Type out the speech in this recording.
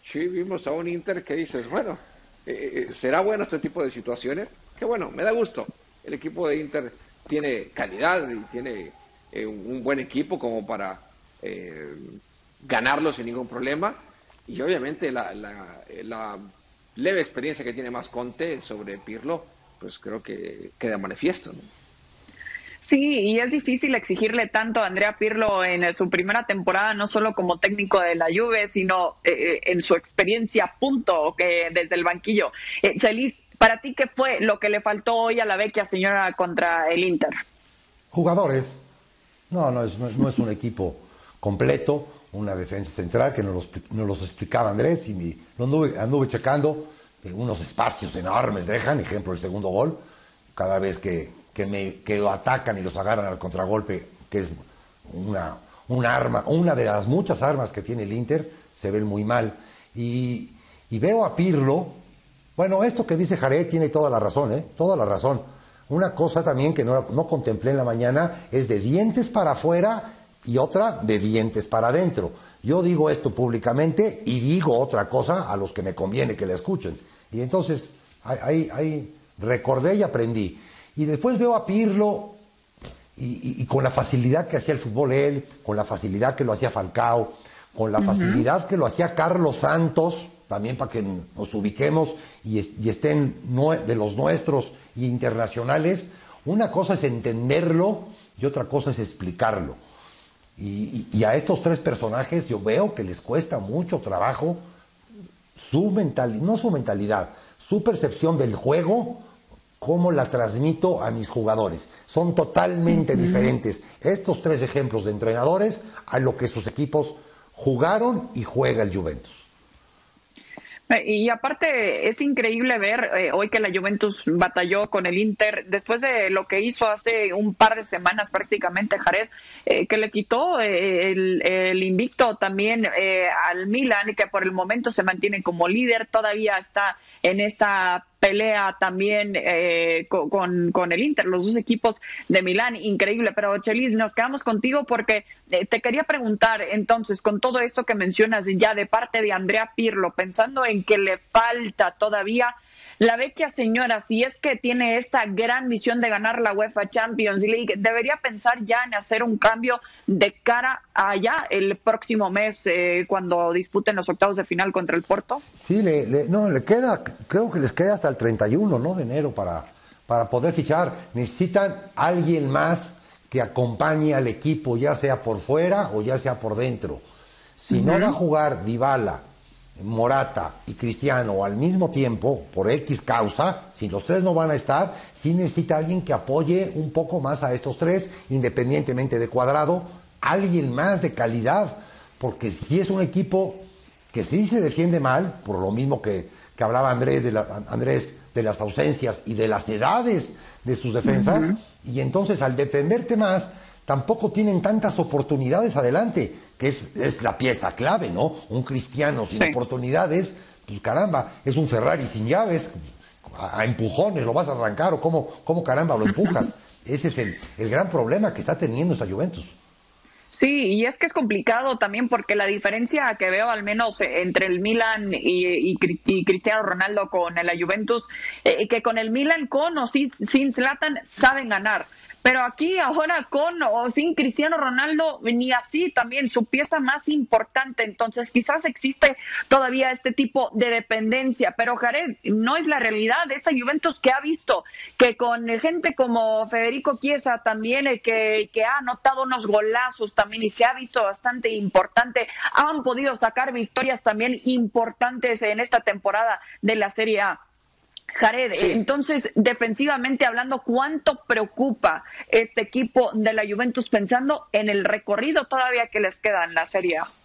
Sí, vimos a un Inter que dices, bueno, ¿será bueno este tipo de situaciones? Que bueno, me da gusto. El equipo de Inter tiene calidad y tiene un buen equipo como para eh, ganarlo sin ningún problema. Y obviamente la leve experiencia que tiene más Conte sobre Pirlo, pues creo que queda manifiesto, ¿no? Sí, y es difícil exigirle tanto a Andrea Pirlo en su primera temporada, no solo como técnico de la Juve, sino en su experiencia, punto, que desde el banquillo. Chelis, ¿para ti qué fue lo que le faltó hoy a la vecchia señora contra el Inter? Jugadores. No es un equipo completo, una defensa central que nos los explicaba Andrés y anduve checando, unos espacios enormes dejan, ejemplo el segundo gol, cada vez que lo atacan y los agarran al contragolpe, que es un arma, una de las muchas armas que tiene el Inter, se ven muy mal. Y veo a Pirlo, bueno, esto que dice Jared tiene toda la razón, toda la razón. Una cosa también que no contemplé en la mañana es de dientes para afuera y otra de dientes para adentro. Yo digo esto públicamente y digo otra cosa a los que me conviene que la escuchen. Y entonces ahí recordé y aprendí. Y después veo a Pirlo y con la facilidad que hacía el fútbol él, con la facilidad que lo hacía Falcao, con la facilidad que lo hacía Carlos Santos, también para que nos ubiquemos y estén de los nuestros y internacionales. Una cosa es entenderlo y otra cosa es explicarlo. Y a estos tres personajes yo veo que les cuesta mucho trabajo no su mentalidad, su percepción del juego, cómo la transmito a mis jugadores. Son totalmente diferentes estos tres ejemplos de entrenadores a lo que sus equipos jugaron y juega el Juventus. Y aparte es increíble ver hoy que la Juventus batalló con el Inter después de lo que hizo hace un par de semanas prácticamente Jared, que le quitó el invicto también al Milan, que por el momento se mantiene como líder, todavía está en esta pelea también con el Inter, los dos equipos de Milán, increíble. Pero Chelis, nos quedamos contigo porque te quería preguntar entonces, con todo esto que mencionas ya de parte de Andrea Pirlo, pensando en que le falta todavía la vecchia señora, si es que tiene esta gran misión de ganar la UEFA Champions League, debería pensar ya en hacer un cambio de cara a allá el próximo mes cuando disputen los octavos de final contra el Porto. Sí, le queda, creo que les queda hasta el 31, ¿no?, de enero para poder fichar. Necesitan alguien más que acompañe al equipo, ya sea por fuera o ya sea por dentro. Si no va a jugar Dybala, Morata y Cristiano al mismo tiempo, por X causa, si los tres no van a estar, sí necesita alguien que apoye un poco más a estos tres, independientemente de Cuadrado, alguien más de calidad, porque si es un equipo que sí se defiende mal, por lo mismo que hablaba Andrés de las ausencias y de las edades de sus defensas, y entonces al defenderte más, tampoco tienen tantas oportunidades adelante, que es la pieza clave, ¿no? Un Cristiano sin oportunidades, pues caramba, es un Ferrari sin llaves, a empujones lo vas a arrancar, o cómo caramba lo empujas. Ese es el gran problema que está teniendo esta Juventus. Sí, y es que es complicado también porque la diferencia que veo al menos entre el Milan y Cristiano Ronaldo con la Juventus, que con el Milan con o sin Zlatan saben ganar. Pero aquí ahora con o sin Cristiano Ronaldo, ni así también su pieza más importante. Entonces quizás existe todavía este tipo de dependencia. Pero Jared, no es la realidad de esta Juventus que ha visto que con gente como Federico Chiesa también, que ha anotado unos golazos también y se ha visto bastante importante, han podido sacar victorias también importantes en esta temporada de la Serie A. Jared, Sí, entonces, defensivamente hablando, ¿cuánto preocupa este equipo de la Juventus pensando en el recorrido todavía que les queda en la Serie A?